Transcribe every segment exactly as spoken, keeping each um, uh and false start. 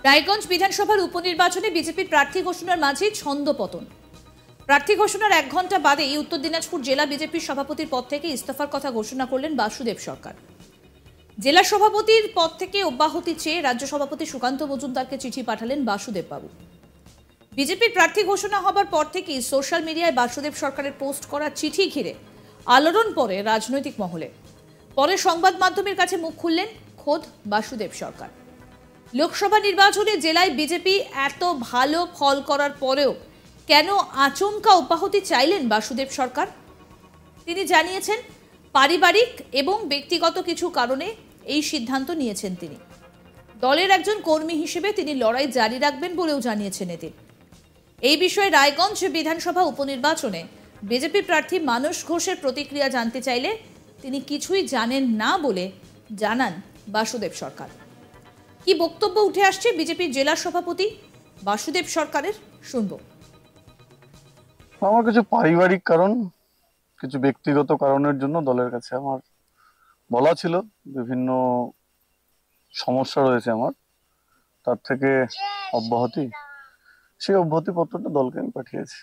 রায়গঞ্জ বিধানসভার উপনির্বাচনে বিজেপির প্রার্থী ঘোষণার মাঝে ছন্দপতন। প্রার্থী ঘোষণার এক ঘন্টা বাদেই উত্তর দিনাজপুর জেলা বিজেপির সভাপতির পদ থেকে ইস্তফার কথা ঘোষণা করলেন বাসুদেব সরকার। জেলা সভাপতির পদ থেকে অব্যাহতি চেয়ে রাজ্য সভাপতি সুকান্ত মজুমদারকে চিঠি পাঠালেন বাসুদেব বাবু। বিজেপির প্রার্থী ঘোষণা হবার পর থেকেই সোশ্যাল মিডিয়ায় বাসুদেব সরকারের পোস্ট করা চিঠি ঘিরে আলোড়ন পড়ে রাজনৈতিক মহলে। পরে সংবাদ মাধ্যমের কাছে মুখ খুললেন খোদ বাসুদেব সরকার। লোকসভা নির্বাচনে জেলায় বিজেপি এত ভালো ফল করার পরেও কেন আচমকা অব্যাহতি চাইলেন বাসুদেব সরকার? তিনি জানিয়েছেন, পারিবারিক এবং ব্যক্তিগত কিছু কারণে এই সিদ্ধান্ত নিয়েছেন তিনি। দলের একজন কর্মী হিসেবে তিনি লড়াই জারি রাখবেন বলেও জানিয়েছেন এদিন। এই বিষয়ে রায়গঞ্জ বিধানসভা উপনির্বাচনে বিজেপি প্রার্থী মানস ঘোষের প্রতিক্রিয়া জানতে চাইলে তিনি কিছুই জানেন না বলে জানান বাসুদেব সরকার। কি বক্তব্য উঠে আসছে বিজেপির জেলা সভাপতি বাসুদেব সরকারের, শুনবো। আমার কিছু পারিবারিক কারণ, কিছু ব্যক্তিগত কারণের জন্য দলের কাছে আমার বলা ছিল, বিভিন্ন সমস্যা রয়েছে আমার, তার থেকে অব্যাহতি, সেই অব্যাহতি পত্রটা দলকে আমি পাঠিয়েছি।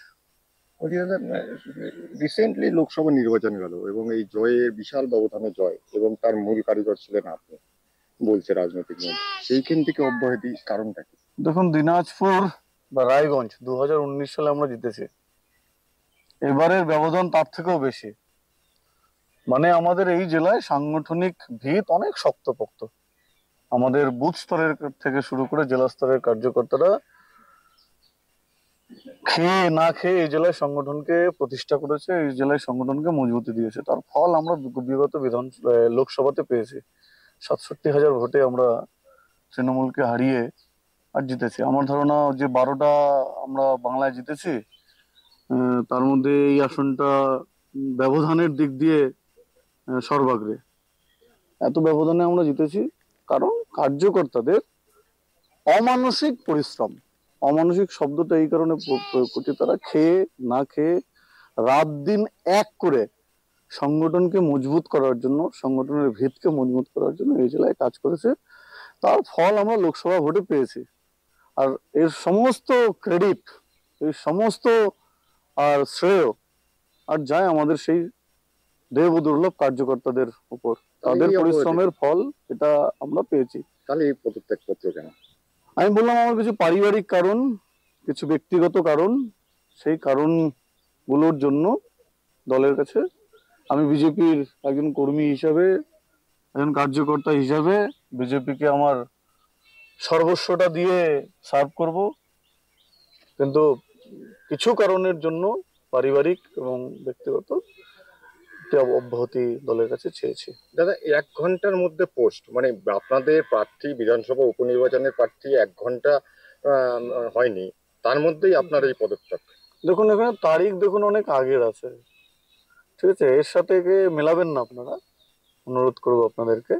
রিসেন্টলি লোকসভা নির্বাচন গেল এবং এই জয়ের বিশাল ব্যবধানে জয়, এবং তার মূল কারিগর ছিলেন আপনি বলছে রাজনৈতিক মন, সেইখান থেকে অব্যাহতি কারণটা কি? দেখুন, দিনাজপুর বা রায়গঞ্জ দু হাজার উনিশ সালে আমরা জিতেছি, এবারের ব্যবধান তার থেকেও বেশি। মানে আমাদের এই জেলায় সাংগঠনিক ভিত অনেক শক্তপোক্ত। আমাদের বুথ স্তরের থেকে শুরু করে জেলা স্তরের কার্যকর্তারা খেয়ে না খেয়ে এই জেলায় সংগঠনকে প্রতিষ্ঠা করেছে, এই জেলায় সংগঠনকে মজবুতি দিয়েছে। তার ফল আমরা বিগত বিধান লোকসভাতে পেয়েছি। সাতষট্টি হাজার ভোটে আমরা তৃণমূলকে হারিয়ে আর জিতেছি। আমার ধারণা যে বারোটা আমরা বাংলায় জিতেছি, তার মধ্যে এই আসনটা ব্যবধানের দিক দিয়ে সর্বাগ্রে। এত ব্যবধানে আমরা জিতেছি কারণ কার্যকর্তাদের অমানসিক পরিশ্রম। অমানসিক শব্দটা এই কারণে প্রয়োগ করছি, তারা খেয়ে না খেয়ে রাত দিন এক করে সংগঠনকে মজবুত করার জন্য, সংগঠনের ভিতকে মজবুত করার জন্য এই জেলায় কাজ করেছে। তার ফল আমরা লোকসভা ভোটে পেয়েছি। আর এর সমস্ত ক্রেডিট, এই সমস্ত আর শ্রেয় আর যায় আমাদের সেই দেব দুর্লভ কার্যকর্তাদের উপর। তাদের পরিশ্রমের ফল এটা আমরা পেয়েছি। তাহলে এই পদত্যাগ পত্র কেন? আমি বললাম, আমার কিছু পারিবারিক কারণ, কিছু ব্যক্তিগত কারণ, সেই কারণগুলোর জন্য দলের কাছে আমি বিজেপির একজন কর্মী হিসাবে, একজন কার্যকর্তা হিসাবে বিজেপিকে আমার সর্বস্বটা দিয়ে সার্ভ করব, কিন্তু কিছু কারণের জন্য পারিবারিক এবং ব্যক্তিগত অব্যাহতি দলের কাছে চেয়েছি। দাদা, এক ঘন্টার মধ্যে পোস্ট, মানে আপনাদের প্রার্থী বিধানসভা উপনির্বাচনের প্রার্থী এক ঘন্টা হয়নি, তার মধ্যেই আপনার এই পদত্যাগ। দেখুন, এখানে তারিখ দেখুন অনেক আগের আছে, ঠিক আছে? এর সাথে মেলাবেন না আপনারা, অনুরোধ করবো আপনাদেরকে।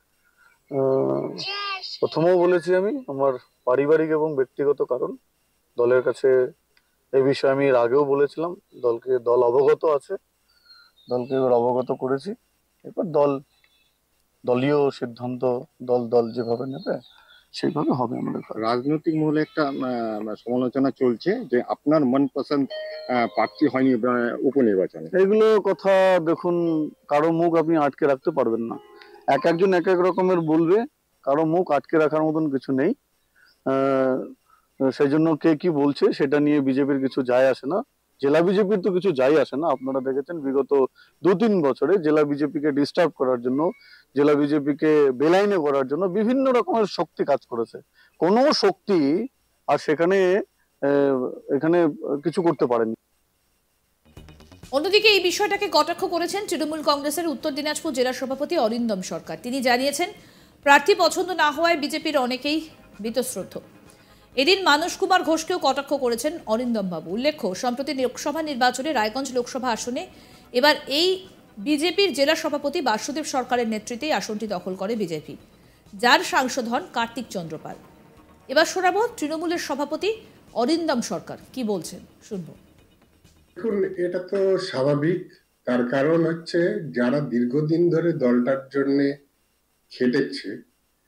প্রথমেও বলেছি আমি, আমার পারিবারিক এবং ব্যক্তিগত কারণ দলের কাছে, এই বিষয়ে আমি এর আগেও বলেছিলাম। দলকে দল অবগত আছে, দলকে এবার অবগত করেছি। এবার দল দলীয় সিদ্ধান্ত, দল দল যেভাবে নেবে সেইভাবে হবে। আমাদের রাজনৈতিক মহলে একটা সমালোচনা চলছে যে আপনার মনপসন্দ প্রার্থী হয়নি উপনির্বাচনে। এগুলো কথা দেখুন, কারো মুখ আপনি আটকে রাখতে পারবেন না। এক একজন এক এক রকমের বলবে, কারো মুখ আটকে রাখার মতন কিছু নেই। আহ সেই জন্য কে কি বলছে সেটা নিয়ে বিজেপির কিছু যায় আসে না, জেলা বিজেপির তো কিছু যায় আসে না। আপনারা দেখেছেন বিগত দু তিন বছরে জেলা বিজেপিকে ডিস্টার্ব করার জন্য, জেলা বিজেপিকে বেলাইনে করার জন্য বিভিন্ন রকমের শক্তি কাজ করেছে। কোনো শক্তি আর সেখানে এখানে কিছু করতে পারেনি। অন্যদিকে এই বিষয়টাকে কটাক্ষ করেছেন তৃণমূল কংগ্রেসের উত্তর দিনাজপুর জেলা সভাপতি অরিন্দম সরকার। তিনি জানিয়েছেন, প্রার্থী পছন্দ না হওয়ায় বিজেপির অনেকেই বীতশ্রদ্ধ। এদিন মানস কুমার ঘোষকেও কটাক্ষ করেছেন অরিন্দম বাবু। উল্লেখ্য, সম্প্রতি লোকসভা নির্বাচনে রায়গঞ্জ লোকসভা আসনে এবার এই বিজেপির জেলা সভাপতি বাসুদেব সরকারের নেতৃত্বে আসনটি দখল করে বিজেপি, যার সাংসদ হন কার্তিক চন্দ্র পাল। এবার শোনাবো তৃণমূলের সভাপতি অরিন্দম সরকার কি বলছেন, শুনবো। দেখুন, এটা তো স্বাভাবিক। তার কারণ হচ্ছে, যারা দীর্ঘদিন ধরে দলটার জন্য খেটেছে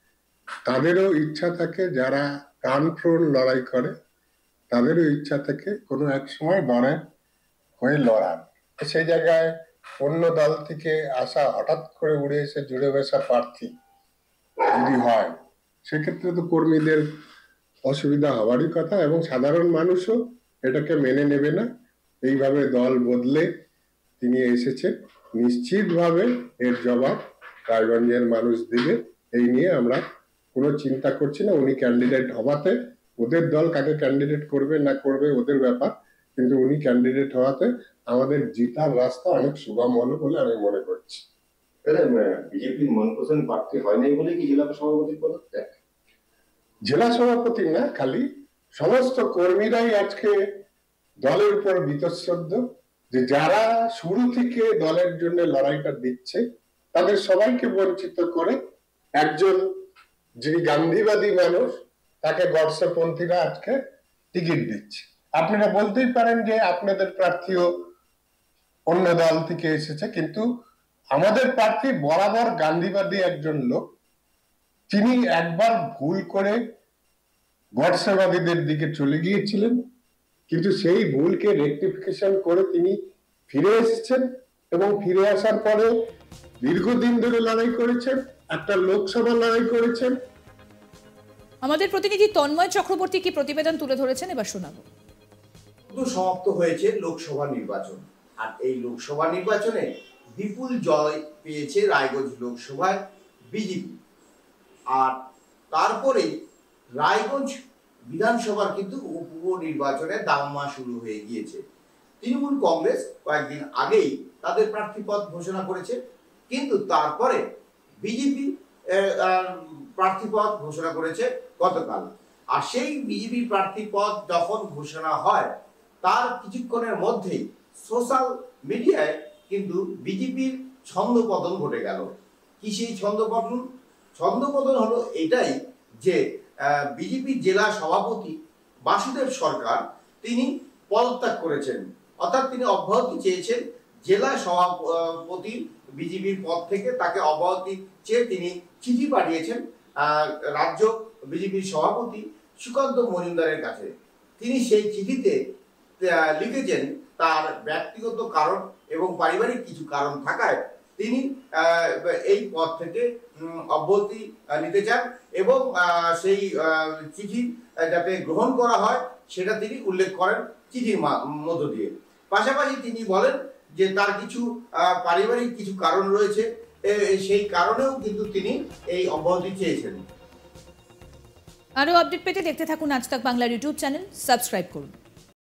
তাদেরও ইচ্ছা থাকে, যারা প্রাণপ্রাণ লড়াই করে তাদেরও ইচ্ছা থাকে কোনো এক সময় দলের হয়ে লড়ার। সেই জায়গায় অন্য দল থেকে আসা, হঠাৎ করে উড়ে এসে জুড়ে বসা প্রার্থী যদি হয়, সেক্ষেত্রে তো কর্মীদের অসুবিধা হওয়ারই কথা, এবং সাধারণ মানুষও এটাকে মেনে নেবে না। এইভাবে দল বদলে তিনি এসেছেন, নিশ্চিতভাবে এর জবাব রায়গঞ্জের মানুষ দিবে। এই নিয়ে আমরা কোনো চিন্তা করছি না। উনি ক্যান্ডিডেট হওয়াতে, ওদের দল কাকে ক্যান্ডিডেট করবে না করবে ওদের ব্যাপার, কিন্তু উনি ক্যান্ডিডেট হওয়াতে আমাদের জিতার রাস্তা অনেক সুগম হলো বলে আমি মনে করছি। বিজেপির মনপসন্দ প্রার্থী হয় নাই বলে কি জেলা সভাপতির পদত্যাগ? জেলা সভাপতি না, খালি সমস্ত কর্মীরাই আজকে দলের উপর বীতশ্রদ্ধ, যে যারা শুরু থেকে দলের জন্য লড়াইটা দিচ্ছে তাদের সবাইকে বঞ্চিত করে একজন যিনি গান্ধীবাদী মানুষ তাকে গডসেপন্থীরা আজকে টিকিট দিচ্ছে। আপনারা বলতেই পারেন যে আপনাদের প্রার্থীও অন্য দল থেকে এসেছে, কিন্তু আমাদের প্রার্থী বরাবর গান্ধীবাদী একজন লোক। তিনি একবার ভুল করে গডসেবাদীদের দিকে চলে গিয়েছিলেন, কিন্তু সেই ভুলকে রেকটিফিকেশন করে তিনি ফিরে এসেছেন, এবং ফিরে আসার পরে দীর্ঘদিন ধরে লড়াই করেছেন, একটা লোকসভা লড়াই করেছেন। আমাদের প্রতিনিধি তন্ময় চক্রবর্তী কি প্রতিবেদন তুলে ধরেছেন, এবার শোনাবো। সমাপ্ত হয়েছে লোকসভা নির্বাচন, আর এই লোকসভা নির্বাচনে বিপুল জয় পেয়েছে রায়গঞ্জ লোকসভায় বিজেপি। আর তারপরে রায়গঞ্জ বিধানসভার কিন্তু উপনির্বাচনের দামামা শুরু হয়ে গিয়েছে। তৃণমূল কংগ্রেস কয়েকদিন আগেই তাদের প্রার্থীপদ ঘোষণা করেছে, কিন্তু তারপরে বিজেপি প্রার্থীপদ ঘোষণা করেছে গতকাল। আর সেই বিজেপি প্রার্থীপদ যখন ঘোষণা হয় তার কিছুক্ষণের মধ্যেই সোশ্যাল মিডিয়ায় কিন্তু বিজেপির ছন্দপতন ঘটে গেল। কি সেই ছন্দপতন? ছন্দপতন হলো এটাই যে বিজেপির জেলা সভাপতি বাসুদেব সরকার তিনি পদত্যাগ করেছেন, অর্থাৎ তিনি অব্যাহতি চেয়েছেন। জেলা সভাপতি বিজেপির পদ থেকে তাকে অব্যাহতি চেয়ে তিনি চিঠি পাঠিয়েছেন রাজ্য বিজেপির সভাপতি সুকান্ত মজুমদারের কাছে। তিনি সেই চিঠিতে লিখেছেন তার ব্যক্তিগত কারণ এবং পারিবারিক কিছু কারণ থাকায় তিনি এই পদ থেকে অব্যাহতি নিতে চান, এবং সেই চিঠি যাতে গ্রহণ করা হয় সেটা তিনি উল্লেখ করেন চিঠির মধ্য দিয়ে। পাশাপাশি তিনি বলেন যে তার কিছু পারিবারিক কিছু কারণ রয়েছে, সেই কারণেও কিন্তু তিনি এই অব্যাহতি চেয়েছেন। আরো আপডেট পেতে দেখতে থাকুন আজ তাক বাংলার ইউটিউব চ্যানেল, সাবস্ক্রাইব করুন।